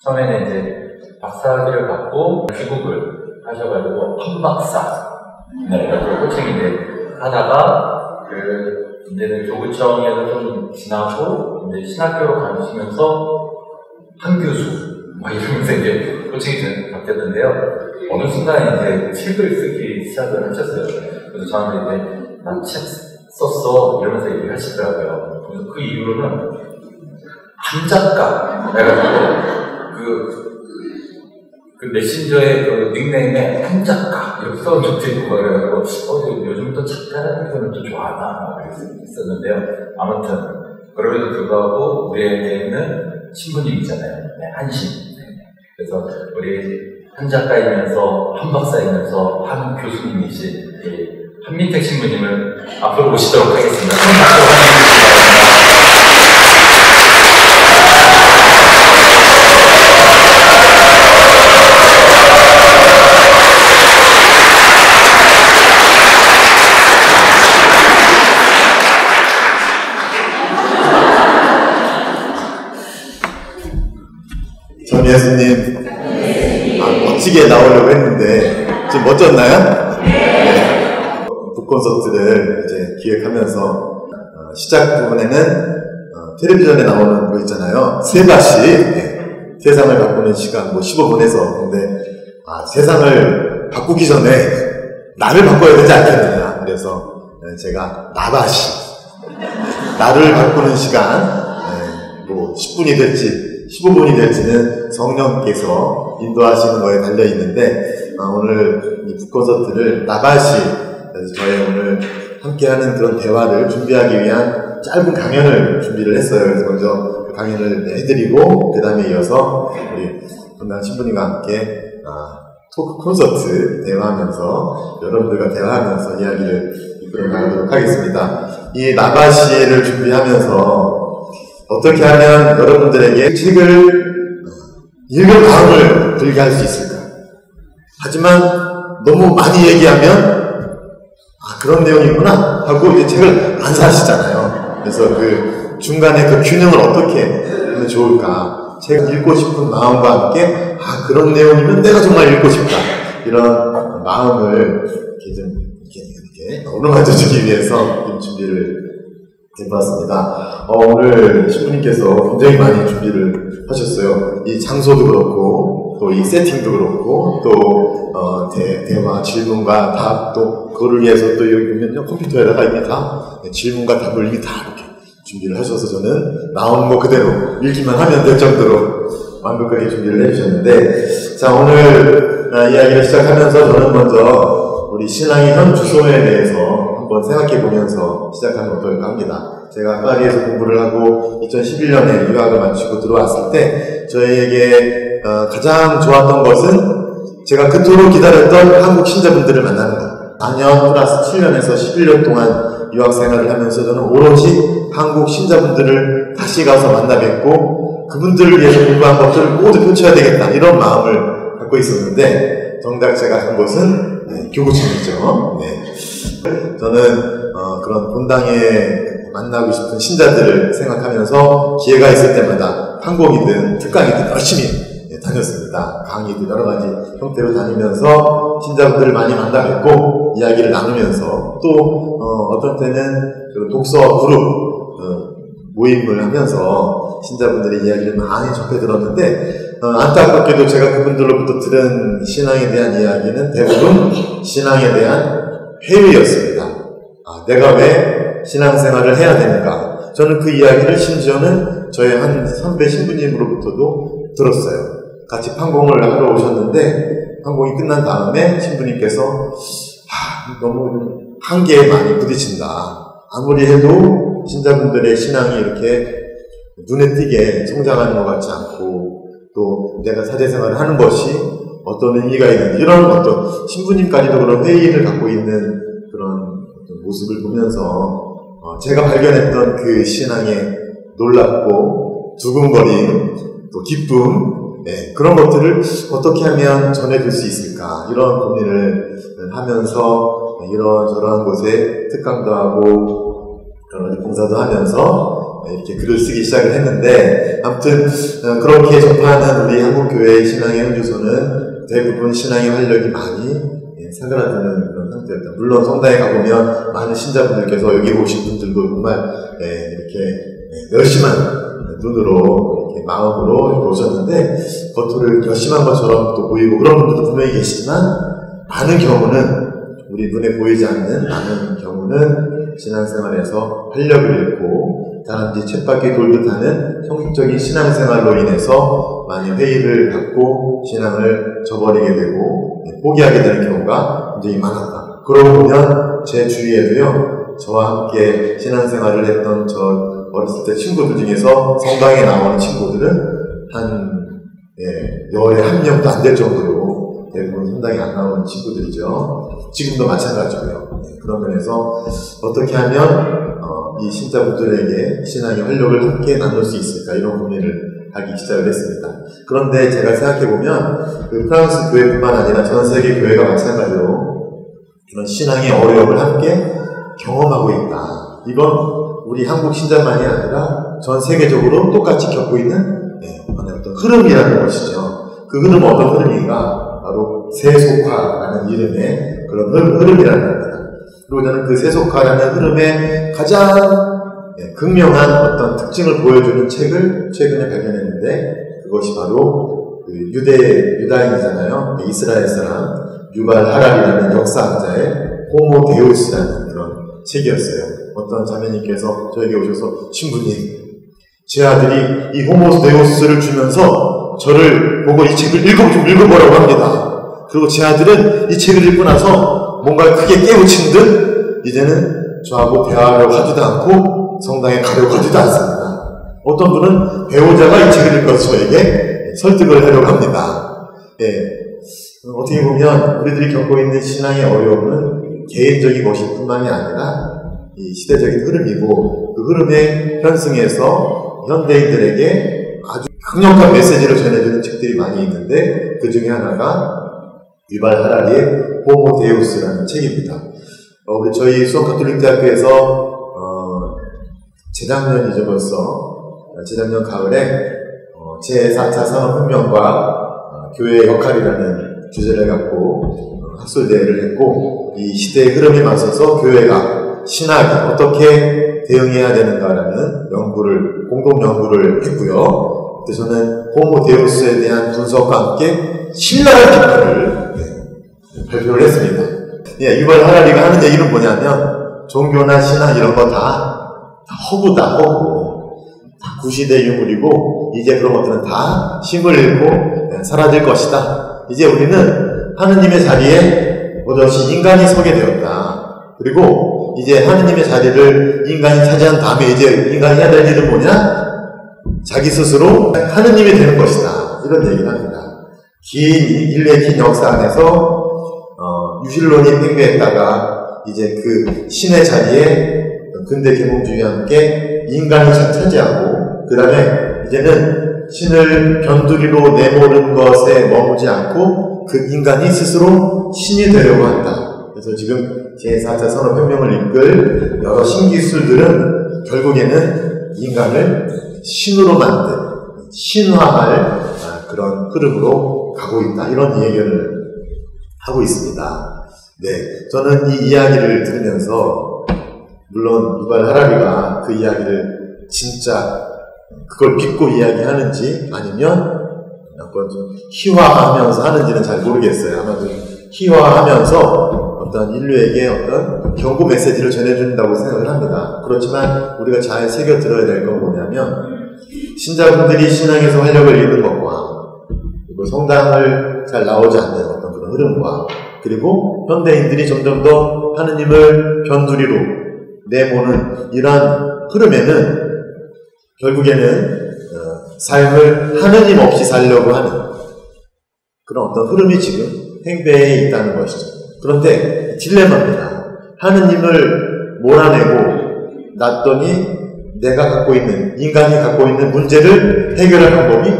처음에는 이제 박사학위를 갖고 귀국을 하셔가지고 판박사 이렇게 호칭이 하다가 이제는 교구청에서 좀 지나고 이제 신학교로 가시면서 한교수 이러면서 이제 호칭이 바뀌었는데요. 어느 순간 이제 책을 쓰기 시작을 하셨어요. 그래서 저한테 이제 나 책 썼어 이러면서 얘기를 하시더라고요. 그래서 그 이후로는 한작가 해가지고 그 메신저의 그 닉네임에 한작가 이렇게 써온 적도 있고 그래가지고 요즘부터 작가라는 표현을 좀 좋아하나 있었는데요. 아무튼 그럼에도 불구하고 우리에게는 신부님이잖아요. 네, 한신. 네. 그래서 우리 한 작가이면서 한 박사이면서 한 교수님이신 한민택 신부님을 앞으로 모시도록 하겠습니다. 전 예수님 멋지게 나오려고 했는데 좀 멋졌나요? 네. 북콘서트를 이제 기획하면서 시작 부분에는 텔레비전에 나오는 거 있잖아요. 세바시 네. 세상을 바꾸는 시간 15분 해서 근데 세상을 바꾸기 전에 나를 바꿔야 되지 않겠느냐 그래서 제가 나바시 나를 바꾸는 시간 10분이 될지 15분이 될지는 성령께서 인도하시는 거에 달려있는데 오늘 이 북콘서트를 나바시 그래서 저희 오늘 함께하는 그런 대화를 준비하기 위한 짧은 강연을 준비를 했어요. 그래서 먼저 그 강연을 해드리고 그 다음에 이어서 우리 건강 신부님과 함께 토크 콘서트 대화하면서 여러분들과 대화하면서 이야기를 이끌어 나가도록 하겠습니다. 이 나바시를 준비하면서 어떻게 하면 여러분들에게 책을 읽은 다음을 들게 할 수 있을까? 하지만 너무 많이 얘기하면 그런 내용이구나 하고 이 책을 안 사시잖아요. 그래서 그 중간에 그 균형을 어떻게 하면 좋을까? 책을 읽고 싶은 마음과 함께 그런 내용이면 내가 정말 읽고 싶다. 이런 마음을 이렇게 어루만져주기 위해서 좀 준비를 해봤습니다. 오늘 신부님께서 굉장히 많이 준비를 하셨어요. 이 장소도 그렇고 또 이 세팅도 그렇고 또 대화 질문과 답 또 그거를 위해서 또 여기 보면요 컴퓨터에다가 이미 다 질문과 답을 이미 다 이렇게 준비를 하셔서 저는 나오는 거 그대로 읽기만 하면 될 정도로 완벽하게 준비를 해주셨는데 자 오늘 이야기를 시작하면서 저는 먼저 우리 신앙의 현 주소에 대해서 한번 생각해 보면서 시작하면 어떨까 합니다. 제가 파리에서 공부를 하고 2011년에 유학을 마치고 들어왔을 때 저에게 가장 좋았던 것은 제가 그토록 기다렸던 한국 신자분들을 만나는 것. 4년 플러스 7년에서 11년 동안 유학 생활을 하면서 저는 오롯이 한국 신자분들을 다시 가서 만나 뵙고 그분들을 위해서 공부한 것들을 모두 펼쳐야 되겠다 이런 마음을 갖고 있었는데 정작 제가 한 곳은 교구청이죠. 네. 저는 그런 본당에 만나고 싶은 신자들을 생각하면서 기회가 있을 때마다 판공이든 특강이든 열심히 다녔습니다. 강의도 여러 가지 형태로 다니면서 신자분들을 많이 만나 뵙고 이야기를 나누면서 또 어떤 때는 독서 그룹 모임을 하면서 신자분들의 이야기를 많이 접해 들었는데 안타깝게도 제가 그분들로부터 들은 신앙에 대한 이야기는 대부분 신앙에 대한 회의였습니다. 내가 왜 신앙생활을 해야 되는가? 저는 그 이야기를 심지어는 저의 한 선배 신부님으로부터도 들었어요. 같이 판공을 하러 오셨는데 판공이 끝난 다음에 신부님께서 너무 한계에 많이 부딪힌다. 아무리 해도 신자분들의 신앙이 이렇게 눈에 띄게 성장하는 것 같지 않고 또 내가 사제생활을 하는 것이 어떤 의미가 있는지 이런 어떤 신부님까지도 그런 회의를 갖고 있는 그런 모습을 보면서 제가 발견했던 그 신앙의 놀랍고 두근거림 또 기쁨 그런 것들을 어떻게 하면 전해줄 수 있을까 이런 고민을 하면서 이런저런 곳에 특강도 하고 여러 가지 봉사도 하면서 이렇게 글을 쓰기 시작을 했는데, 아무튼 그렇게 접하는 우리 한국교회의 신앙의 현주소는 대부분 신앙의 활력이 많이 사그라드는 그런 상태였다. 물론 성당에 가보면 많은 신자분들께서 여기 오신 분들도 정말 이렇게 열심한 눈으로 이렇게 마음으로 이렇게 오셨는데, 겉으로 열심한 것처럼 또 보이고 그런 분들도 분명히 계시지만, 많은 경우는 우리 눈에 보이지 않는 많은 경우는 신앙생활에서 활력을 잃고 다람쥐 쳇바퀴 돌듯 하는 형식적인 신앙생활로 인해서 많이 회의를 갖고 신앙을 저버리게 되고 포기하게 되는 경우가 굉장히 많았다. 그러고 보면 제 주위에도요, 저와 함께 신앙생활을 했던 저 어렸을 때 친구들 중에서 성당에 나오는 친구들은 열에 한 명도 안 될 정도로 대부분 성당에 안 나오는 친구들이죠. 지금도 마찬가지고요. 그런 면에서 어떻게 하면 이 신자분들에게 신앙의 활력을 함께 나눌 수 있을까, 이런 고민을 하기 시작을 했습니다. 그런데 제가 생각해보면 그 프랑스 교회뿐만 아니라 전 세계 교회가 마찬가지로 그런 신앙의 어려움을 함께 경험하고 있다. 이건 우리 한국 신자만이 아니라 전 세계적으로 똑같이 겪고 있는 어떤 흐름이라는 것이죠. 그 흐름은 어떤 흐름인가? 바로 세속화라는 이름의 그런 흐름이라는 겁니다. 그리고 저는 그 세속화라는 흐름의 가장 극명한 어떤 특징을 보여주는 책을 최근에 발견했는데, 그것이 바로 그 유다인이잖아요. 이스라엘 사람 유발 하랄이라는 역사학자의 호모 데우스라는 그런 책이었어요. 어떤 자매님께서 저에게 오셔서, 신부님, 제 아들이 이 호모 데우스를 주면서 저를 보고 이 책을 읽어보라고 합니다. 그리고 제 아들은 이 책을 읽고 나서 뭔가 크게 깨우친 듯 이제는 저하고 대화하려고 하지도 않고 성당에 가려고 하지도 않습니다. 어떤 분은 배우자가 이 책을 읽어서 저에게 설득을 하려고 합니다. 어떻게 보면 우리들이 겪고 있는 신앙의 어려움은 개인적인 것일 뿐만이 아니라 이 시대적인 흐름이고, 그 흐름에 편승해서 현대인들에게 아주 강력한 메시지를 전해주는 책들이 많이 있는데, 그 중에 하나가 유발 하랄리의 호모 데우스라는 책입니다. 우리 저희 수원가톨릭대학교에서 재작년이죠, 재작년 가을에 제4차 산업혁명과 교회의 역할이라는 주제를 갖고 학술대회를 했고, 이 시대의 흐름에 맞서서 교회가 신학이 어떻게 대응해야 되는가라는 공동 연구를 했고요. 그래서 저는 호모 데우스에 대한 분석과 함께 신랄한 비판을 발표를 했습니다. 유발 하랄리가 하는 얘기는 뭐냐면, 종교나 신앙 이런 거 다 허구다, 허구. 다 구시대 유물이고, 이제 그런 것들은 다 힘을 잃고 사라질 것이다. 이제 우리는 하느님의 자리에 오롯이 인간이 서게 되었다. 그리고 이제 하느님의 자리를 인간이 차지한 다음에 이제 인간이 해야 될 일은 뭐냐? 자기 스스로 하느님이 되는 것이다. 이런 얘기를 합니다. 인류의 긴 역사 안에서 유실론이 팽배했다가 이제 그 신의 자리에 근대 계몽주의와 함께 인간이 차지하고, 그 다음에 이제는 신을 변두리로 내모는 것에 머무지 않고 그 인간이 스스로 신이 되려고 한다. 그래서 지금 제4차 산업혁명을 이끌 여러 신기술들은 결국에는 인간을 신으로 만든, 신화할 그런 흐름으로 가고 있다. 이런 얘기를 하고 있습니다. 저는 이 이야기를 들으면서, 물론 유발 하랄리가 그 이야기를 진짜 그걸 믿고 이야기하는지 아니면 약간 좀 희화하면서 하는지는 잘 모르겠어요. 아마도 희화하면서 어떤 인류에게 어떤 경고 메시지를 전해준다고 생각을 합니다. 그렇지만 우리가 잘 새겨 들어야 될 건 뭐냐면, 신자분들이 신앙에서 활력을 잃는 것과, 그리고 성당을 잘 나오지 않는 어떤 그런 흐름과, 그리고 현대인들이 점점 더 하느님을 변두리로 내모는 이러한 흐름에는 결국에는 삶을 하느님 없이 살려고 하는 그런 어떤 흐름이 지금 행배에 있다는 것이죠. 그런데 딜레마입니다. 하느님을 몰아내고 놨더니 내가 갖고 있는, 인간이 갖고 있는 문제를 해결할 방법이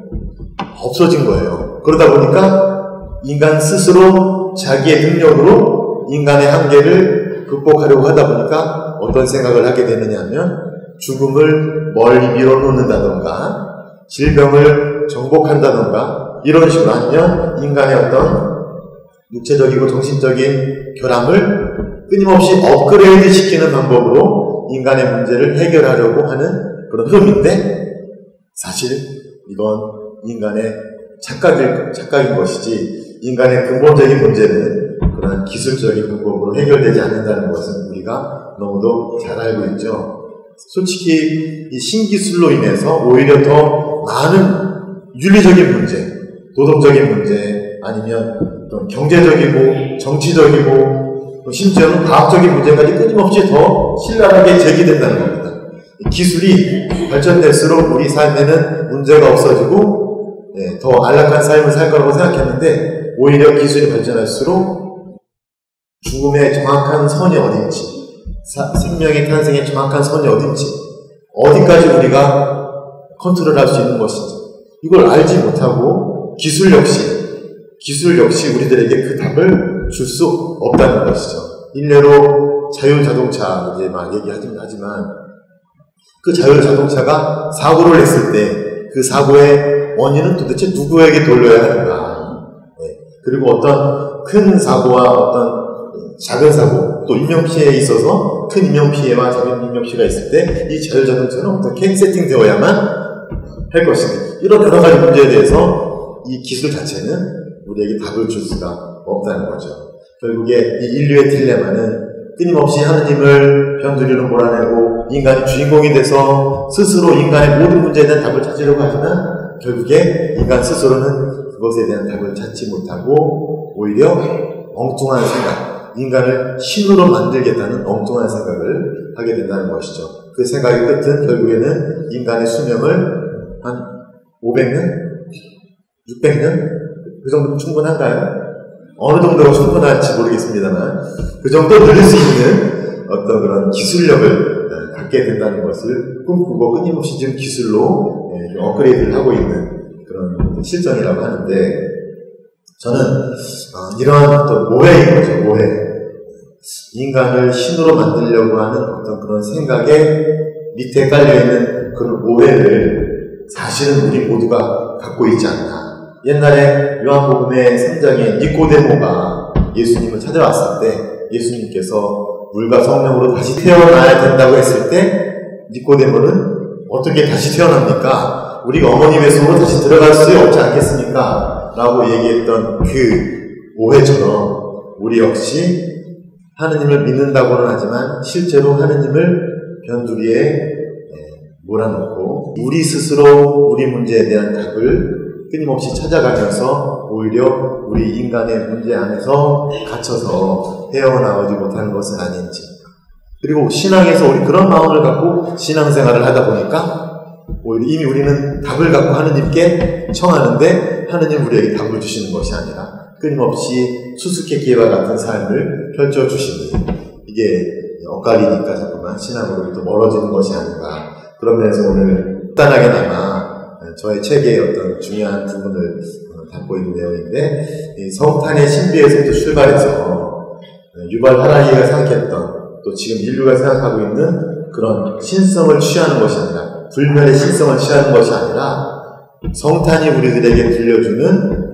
없어진 거예요. 그러다 보니까 인간 스스로 자기의 능력으로 인간의 한계를 극복하려고 하다 보니까 어떤 생각을 하게 되느냐 하면, 죽음을 멀리 밀어놓는다던가 질병을 정복한다던가 이런 식으로 하면 인간의 어떤 육체적이고 정신적인 결함을 끊임없이 업그레이드 시키는 방법으로 인간의 문제를 해결하려고 하는 그런 흐름인데 사실 이건 인간의 착각인 것이지 인간의 근본적인 문제는 그런 기술적인 방법으로 해결되지 않는다는 것은 우리가 너무도 잘 알고 있죠. 솔직히 이 신기술로 인해서 오히려 더 많은 윤리적인 문제, 도덕적인 문제, 아니면 또 경제적이고 정치적이고 또 심지어는 과학적인 문제까지 끊임없이 더 신랄하게 제기된다는 겁니다. 기술이 발전될수록 우리 삶에는 문제가 없어지고 더 안락한 삶을 살 거라고 생각했는데 오히려 기술이 발전할수록 죽음의 정확한 선이 어딘지 생명의 탄생의 정확한 선이 어딘지 어디까지 우리가 컨트롤할 수 있는 것인지 이걸 알지 못하고 기술 역시 우리들에게 그 답을 줄 수 없다는 것이죠. 일례로 자율자동차 이제 막 얘기하지만 그 자율자동차가 사고를 했을 때 그 사고의 원인은 도대체 누구에게 돌려야 하는가? 그리고 어떤 큰 사고와 어떤 작은 사고, 또 인명피해에 있어서 큰 인명피해와 작은 인명피해가 있을 때 이 자율자동차는 어떻게 세팅되어야만 할 것인가. 이런 여러 가지 문제에 대해서 이 기술 자체는 우리에게 답을 줄 수가 없다는 거죠. 결국에 이 인류의 딜레마는 끊임없이 하느님을 변두리로 몰아내고 인간이 주인공이 돼서 스스로 인간의 모든 문제에 대한 답을 찾으려고 하지만 결국에 인간 스스로는 그것에 대한 답을 찾지 못하고 오히려 엉뚱한 생각, 인간을 신으로 만들겠다는 엉뚱한 생각을 하게 된다는 것이죠. 그 생각의 끝은 결국에는 인간의 수명을 한 500년? 600년? 그 정도면 충분한가요? 어느 정도가 충분할지 모르겠습니다만 그 정도 늘릴 수 있는 어떤 그런 기술력을 갖게 된다는 것을 꿈꾸고 끊임없이 지금 기술로 업그레이드를 하고 있는 그런 실정이라고 하는데 저는 이러한 어떤 오해인 거죠. 오해. 인간을 신으로 만들려고 하는 어떤 그런 생각에 밑에 깔려있는 그런 오해를 사실은 우리 모두가 갖고 있지 않나. 옛날에 요한복음의 3장에 니코데모가 예수님을 찾아왔을 때 예수님께서 물과 성령으로 다시 태어나야 된다고 했을 때 니코데모는 어떻게 다시 태어납니까? 우리가 어머니 뱃속으로 다시 들어갈 수 없지 않겠습니까? 라고 얘기했던 그 오해처럼 우리 역시 하느님을 믿는다고는 하지만 실제로 하느님을 변두리에 몰아넣고 우리 스스로 우리 문제에 대한 답을 끊임없이 찾아가면서 오히려 우리 인간의 문제 안에서 갇혀서 헤어나오지 못하는 것은 아닌지. 그리고 신앙에서 우리 그런 마음을 갖고 신앙생활을 하다 보니까 오히려 이미 우리는 답을 갖고 하느님께 청하는데 하느님 우리에게 답을 주시는 것이 아니라 끊임없이 수수께끼와 같은 삶을 펼쳐주시니 이게 엇갈리니까 자꾸만 신앙으로부터 멀어지는 것이 아닌가. 그런 면에서 오늘 간단하게나마 저의 책의 어떤 중요한 부분을 담고 있는 내용인데 이 성탄의 신비에서부터 출발해서 유발 하라리가 생각했던 또 지금 인류가 생각하고 있는 그런 신성을 취하는 것이 아니라 불멸의 신성을 취하는 것이 아니라 성탄이 우리들에게 들려주는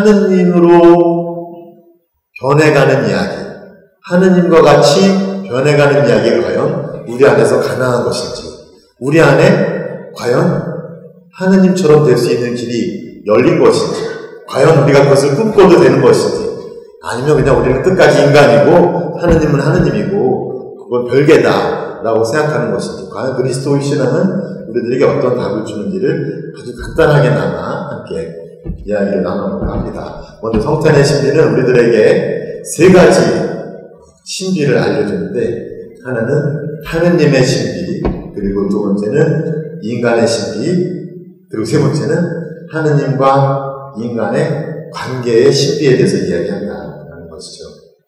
하느님으로 변해가는 이야기, 하느님과 같이 변해가는 이야기가 과연 우리 안에서 가능한 것인지, 우리 안에 과연 하느님처럼 될 수 있는 길이 열린 것인지, 과연 우리가 그것을 꿈꿔도 되는 것인지, 아니면 그냥 우리는 끝까지 인간이고 하느님은 하느님이고 그건 별개다 라고 생각하는 것인지, 과연 그리스도의 신앙은 우리들에게 어떤 답을 주는지를 아주 간단하게나마 함께 이야기를 나눠볼까 합니다. 먼저 성탄의 신비는 우리들에게 세 가지 신비를 알려주는데, 하나는 하느님의 신비, 그리고 두 번째는 인간의 신비, 그리고 세 번째는 하느님과 인간의 관계의 신비에 대해서 이야기한다는 것이죠.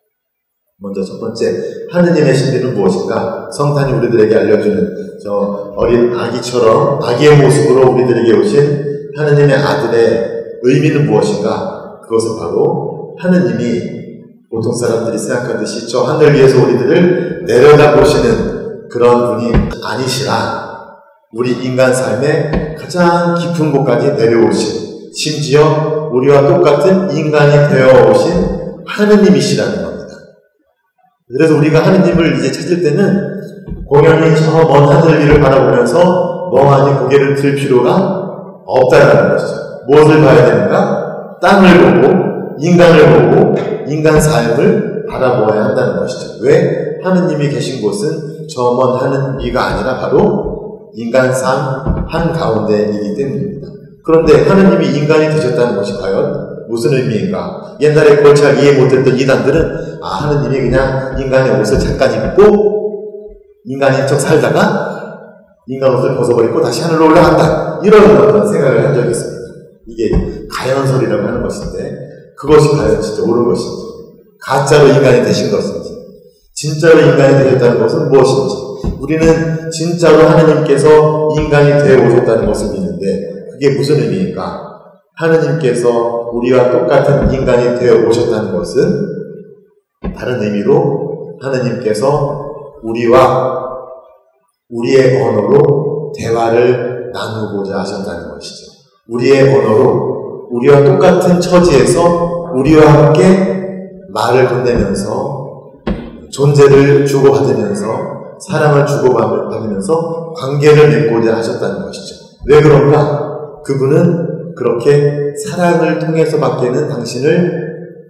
먼저 첫 번째, 하느님의 신비는 무엇인가? 성탄이 우리들에게 알려주는 저 어린 아기처럼 아기의 모습으로 우리들에게 오신 하느님의 아들의 의미는 무엇인가? 그것은 바로 하느님이 보통 사람들이 생각하듯이 저 하늘 위에서 우리들을 내려다보시는 그런 분이 아니시라 우리 인간 삶의 가장 깊은 곳까지 내려오신, 심지어 우리와 똑같은 인간이 되어 오신 하느님이시라는 겁니다. 그래서 우리가 하느님을 이제 찾을 때는 공연히 저 먼 하늘 위를 바라보면서 멍하니 고개를 들 필요가 없다는 것이죠. 무엇을 봐야 되는가? 땅을 보고, 인간을 보고, 인간 삶을 바라보아야 한다는 것이죠. 왜? 하느님이 계신 곳은 저 먼 하늘 위가 아니라 바로 인간 삶 한가운데이기 때문입니다. 그런데 하느님이 인간이 되셨다는 것이 과연 무슨 의미인가? 옛날에 그걸 잘 이해 못했던 이단들은 하느님이 그냥 인간의 옷을 잠깐 입고 인간인 척 살다가 인간 옷을 벗어버리고 다시 하늘로 올라간다, 이런 어떤 생각을 한 적이 있습니다. 이게 가연설이라고 하는 것인데 그것이 과연 진짜 옳은 것인지, 가짜로 인간이 되신 것인지, 진짜로 인간이 되셨다는 것은 무엇인지, 우리는 진짜로 하느님께서 인간이 되어 오셨다는 것을 믿는데 그게 무슨 의미인가? 하느님께서 우리와 똑같은 인간이 되어 오셨다는 것은 다른 의미로 하느님께서 우리와 우리의 언어로 대화를 나누고자 하셨다는 것이죠. 우리의 언어로 우리와 똑같은 처지에서 우리와 함께 말을 건네면서 존재를 주고받으면서 사랑을 주고받으면서 관계를 맺고자 하셨다는 것이죠. 왜 그런가? 그분은 그렇게 사랑을 통해서밖에는 당신을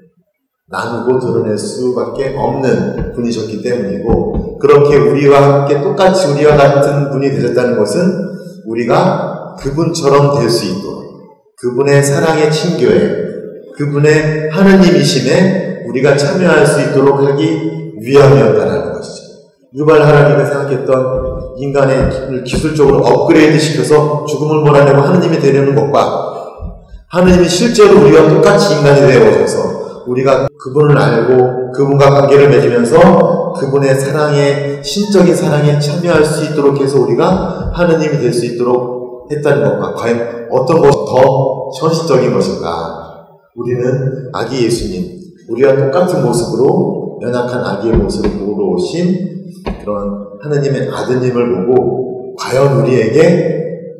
나누고 드러낼 수밖에 없는 분이셨기 때문이고, 그렇게 우리와 함께 똑같이 우리와 같은 분이 되셨다는 것은 우리가 그분처럼 될 수 있도록, 그분의 사랑의 친교에, 그분의 하느님이심에 우리가 참여할 수 있도록 하기 위함이었다는 것이죠. 유발 하라리가 생각했던 인간의 기술적으로 업그레이드 시켜서 죽음을 몰아내고 하느님이 되려는 것과, 하느님이 실제로 우리와 똑같이 인간이 되어 오셔서 우리가 그분을 알고 그분과 관계를 맺으면서 그분의 사랑에, 신적인 사랑에 참여할 수 있도록 해서 우리가 하느님이 될 수 있도록 했다는 것과 과연 어떤 것이 더 현실적인 것인가? 우리는 아기 예수님, 우리와 똑같은 모습으로, 연약한 아기의 모습으로 오신 그런 하느님의 아드님을 보고 과연 우리에게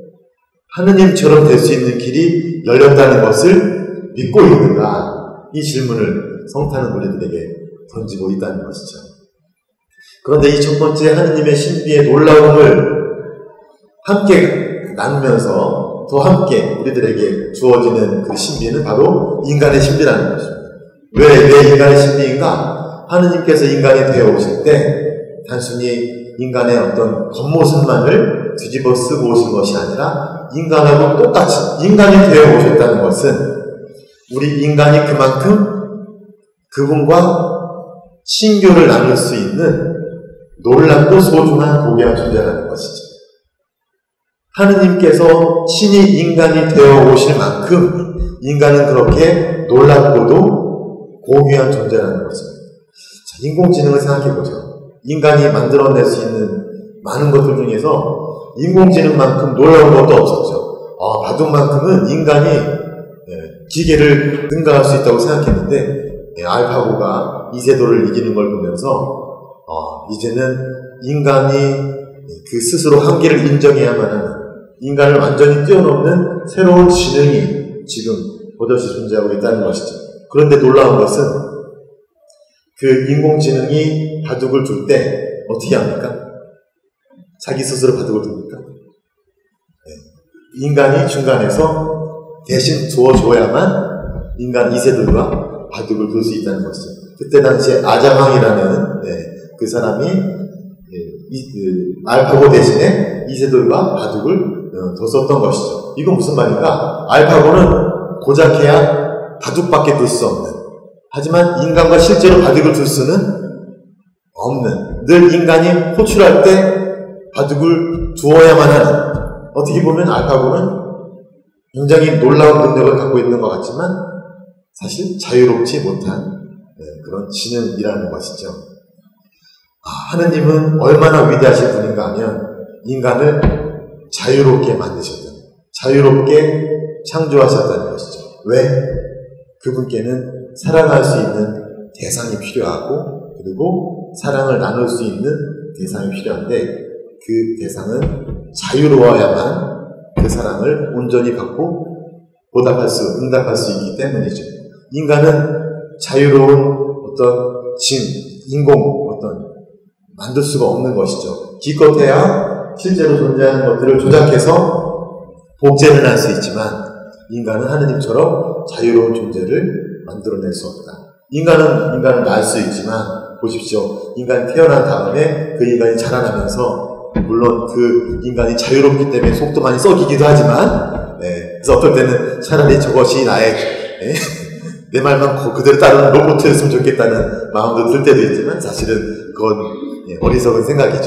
하느님처럼 될 수 있는 길이 열렸다는 것을 믿고 있는가? 이 질문을 성탄은 우리들에게 던지고 있다는 것이죠. 그런데 이 첫 번째 하느님의 신비의 놀라움을 함께 나누면서 더 함께 우리들에게 주어지는 그 신비는 바로 인간의 신비라는 것입니다. 왜 인간의 신비인가? 하느님께서 인간이 되어 오실 때 단순히 인간의 어떤 겉모습만을 뒤집어 쓰고 오신 것이 아니라 인간하고 똑같이 인간이 되어 오셨다는 것은 우리 인간이 그만큼 그분과 친교를 나눌 수 있는 놀랍고 소중한 고귀한 존재라는 것이죠. 하느님께서 친히 인간이 되어 오실 만큼 인간은 그렇게 놀랍고도 고귀한 존재라는 것입니다. 자, 인공지능을 생각해보죠. 인간이 만들어낼 수 있는 많은 것들 중에서 인공지능만큼 놀라운 것도 없었죠. 바둑만큼은 인간이 기계를 능가할 수 있다고 생각했는데 알파고가 이세돌을 이기는 걸 보면서 이제는 인간이 그 스스로 한계를 인정해야만 하는, 인간을 완전히 뛰어넘는 새로운 지능이 지금 버젓이 존재하고 있다는 것이죠. 그런데 놀라운 것은 그 인공지능이 바둑을 둘 때 어떻게 합니까? 자기 스스로 바둑을 둡니까? 인간이 중간에서 대신 두어줘야만 인간 이세돌과 바둑을 둘 수 있다는 것이죠. 그때 당시에 아자왕이라는 그 사람이 알파고 대신에 이세돌과 바둑을 뒀었던 것이죠. 이건 무슨 말인가? 알파고는 고작해야 바둑밖에 둘 수 없는, 하지만 인간과 실제로 바둑을 둘 수는 없는, 늘 인간이 호출할 때 바둑을 두어야만 하는, 어떻게 보면 알파고는 굉장히 놀라운 능력을 갖고 있는 것 같지만 사실 자유롭지 못한 그런 지능이라는 것이죠. 하느님은 얼마나 위대하신 분인가 하면 인간을 자유롭게 만드셨다, 자유롭게 창조하셨다는 것이죠. 왜? 그분께는 사랑할 수 있는 대상이 필요하고, 그리고 사랑을 나눌 수 있는 대상이 필요한데 그 대상은 자유로워야만 그 사랑을 온전히 받고 응답할 수 있기 때문이죠. 인간은 자유로운 어떤 인공 만들 수가 없는 것이죠. 기껏해야 실제로 존재하는 것들을 조작해서 복제는 할 수 있지만 인간은 하느님처럼 자유로운 존재를 만들어낼 수 없다. 인간은 날 수 있지만 보십시오. 인간이 태어난 다음에 그 인간이 자라나면서 물론 그 인간이 자유롭기 때문에 속도 많이 썩이기도 하지만 그래서 어떨 때는 차라리 저것이 나의 내 말만 그대로 따르는 로봇이었으면 좋겠다는 마음도 들 때도 있지만 사실은 그건 어리석은 생각이죠.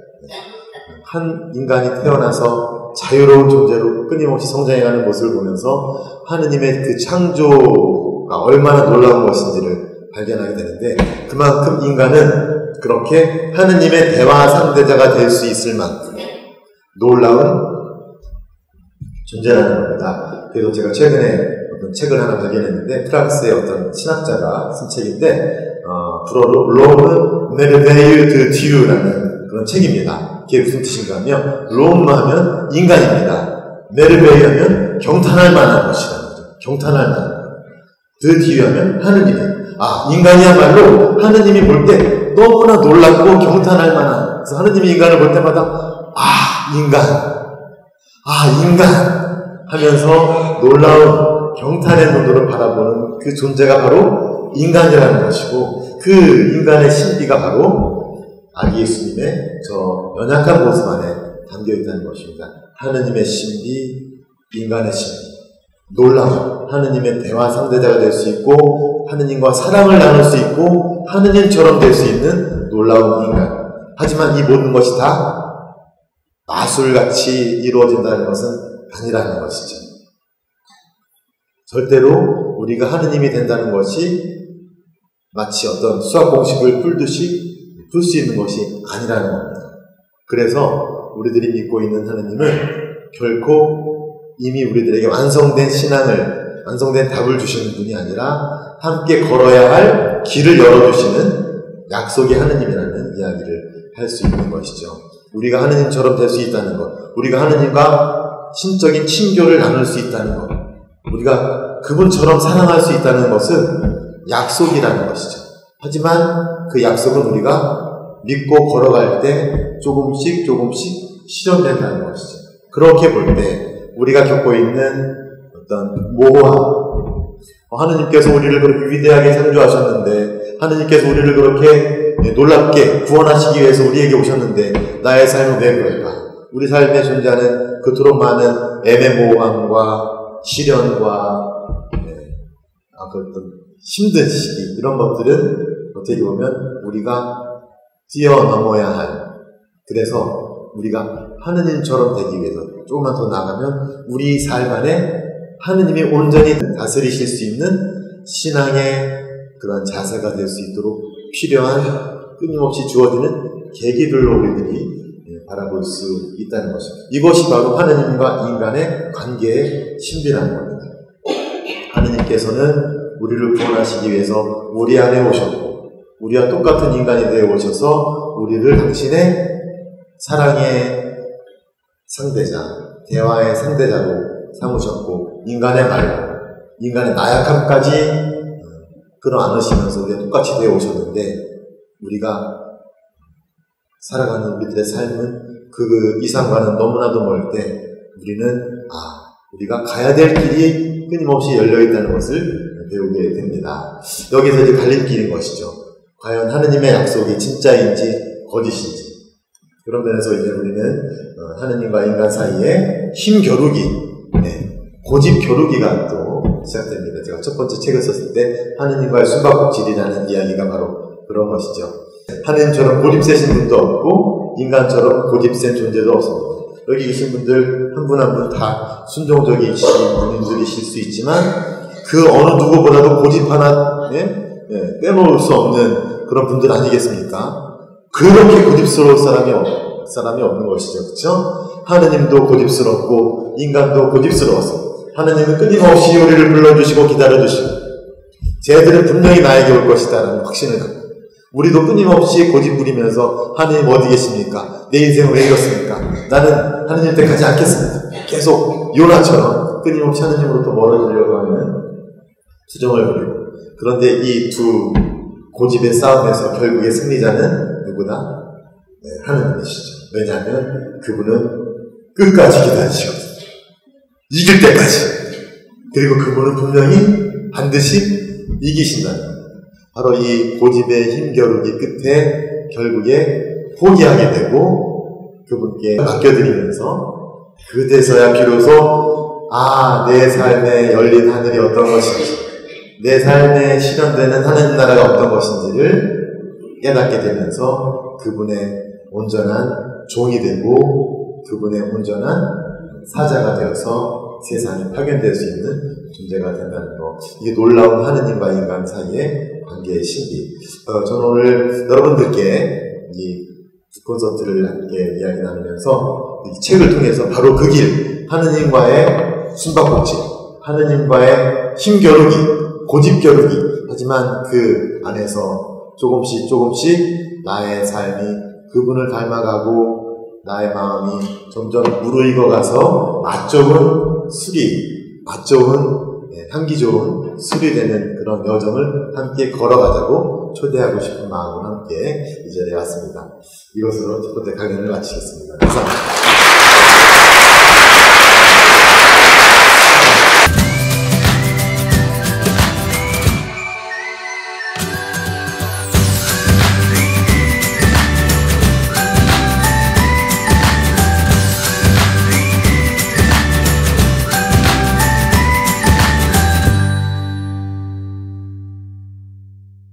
한 인간이 태어나서 자유로운 존재로 끊임없이 성장해가는 모습을 보면서 하느님의 그 창조가 얼마나 놀라운 것인지를 발견하게 되는데 그만큼 인간은 그렇게 하느님의 대화 상대자가 될 수 있을 만큼 놀라운 존재라는 겁니다. 그래서 제가 최근에 어떤 책을 하나 발견했는데 프랑스의 어떤 신학자가 쓴 책인데 L'Homme Merveilleux de Dieu라는 그런 책입니다. 그게 무슨 뜻인가 하면 L'Homme 하면 인간입니다. Merveille 하면 경탄할 만한 것이라는 거죠. 경탄할 만한 것. De Dieu 하면 하느님. 인간이야말로 하느님이 볼 때 너무나 놀랍고 경탄할 만한. 그래서 하느님이 인간을 볼 때마다 인간 하면서 놀라운 경탄의 눈으로 바라보는 그 존재가 바로 인간이라는 것이고 그 인간의 신비가 바로 아기 예수님의 저 연약한 모습 안에 담겨있다는 것입니다. 하느님의 신비, 인간의 신비, 놀라운 하느님의 대화 상대자가 될 수 있고 하느님과 사랑을 나눌 수 있고 하느님처럼 될 수 있는 놀라운 인간. 하지만 이 모든 것이 다 마술같이 이루어진다는 것은 아니라는 것이죠. 절대로 우리가 하느님이 된다는 것이 마치 어떤 수학 공식을 풀듯이 풀 수 있는 것이 아니라는 겁니다. 그래서 우리들이 믿고 있는 하느님은 결코 이미 우리들에게 완성된 신앙을, 완성된 답을 주시는 분이 아니라 함께 걸어야 할 길을 열어주시는 약속의 하느님이라는 이야기를 할 수 있는 것이죠. 우리가 하느님처럼 될 수 있다는 것, 우리가 하느님과 신적인 친교를 나눌 수 있다는 것, 우리가 그분처럼 사랑할 수 있다는 것은 약속이라는 것이죠. 하지만 그 약속은 우리가 믿고 걸어갈 때 조금씩 실현된다는 것이죠. 그렇게 볼 때 우리가 겪고 있는 어떤 모호함, 하느님께서 우리를 그렇게 위대하게 창조하셨는데 하느님께서 우리를 그렇게 놀랍게 구원하시기 위해서 우리에게 오셨는데 나의 삶은 왜 그럴까? 우리 삶에 존재하는 그토록 많은 애매모호함과 시련과 어떤 힘든 시기, 이런 것들은 어떻게 보면 우리가 뛰어넘어야 할, 그래서 우리가 하느님처럼 되기 위해서 조금만 더 나아가면 우리 삶 안에 하느님이 온전히 다스리실 수 있는 신앙의 그런 자세가 될 수 있도록 필요한 끊임없이 주어지는 계기들로 우리들이 바라볼 수 있다는 것입니다. 이것이 바로 하느님과 인간의 관계의 신비라는 겁니다. 하느님께서는 우리를 구원하시기 위해서 우리 안에 오셨고 우리와 똑같은 인간이 되어 오셔서 우리를 당신의 사랑의 상대자, 대화의 상대자로 삼으셨고 인간의 말, 인간의 나약함까지 끌어안으시면서 우리가 똑같이 되어 오셨는데 우리가 살아가는 우리들의 삶은 그 이상과는 너무나도 멀 때 우리는 우리가 가야 될 길이 끊임없이 열려있다는 것을 배우게 됩니다. 여기서 이제 갈림길인 것이죠. 과연 하느님의 약속이 진짜인지 거짓인지. 그런 면에서 이제 우리는 하느님과 인간 사이에 힘겨루기, 고집 겨루기가 또 시작됩니다. 제가 첫 번째 책을 썼을 때 하느님과의 숨바꼭질이라는 이야기가 바로 그런 것이죠. 하느님처럼 고집세신 분도 없고 인간처럼 고집센 존재도 없습니다. 여기 계신 분들 한 분 한 분 다 순종적이신 분들이실 수 있지만 그 어느 누구보다도 고집 하나 빼놓을 수 없는 그런 분들 아니겠습니까? 그렇게 고집스러울 사람이 없는 것이죠. 그렇죠? 하느님도 고집스럽고 인간도 고집스러워서 하느님은 끊임없이 우리를 불러주시고 기다려주시고 쟤들은 분명히 나에게 올 것이다 라는 확신을 갖고 우리도 끊임없이 고집 부리면서 하느님 어디 계십니까? 내 인생은 왜 이렇습니까? 나는 하느님 때 가지 않겠습니다. 계속 요나처럼 끊임없이 하느님으로부터 멀어지려고 하는 투정을 부리고, 그런데 이 두 고집의 싸움에서 결국의 승리자는 누구나 하느님이시죠. 왜냐하면 그분은 끝까지 기다리시거든요. 이길 때까지. 그리고 그분은 분명히 반드시 이기신다는 겁니다. 바로 이 고집의 힘겨루기 끝에 결국에 포기하게 되고 그분께 맡겨드리면서 그때서야 비로소 내 삶에 열린 하늘이 어떤 것인지, 내 삶에 실현되는 하나님 나라가 어떤 것인지를 깨닫게 되면서 그분의 온전한 종이 되고 그분의 온전한 사자가 되어서 세상에 파견될 수 있는 존재가 된다는 것. 이게 놀라운 하느님과 인간 사이의 관계의 신비. 저는 오늘 여러분들께 이 콘서트를 함께 이야기 나누면서 이 책을 통해서 바로 그 길, 하느님과의 숨바꼭질, 하느님과의 힘겨루기, 고집겨루기, 하지만 그 안에서 조금씩 나의 삶이 그분을 닮아가고 나의 마음이 점점 무르익어가서 맛 좋은 향기 좋은 술이 되는 그런 여정을 함께 걸어가자고 초대하고 싶은 마음으로 함께 이 자리에 왔습니다. 이것으로 첫 번째 강연을 마치겠습니다. 감사합니다.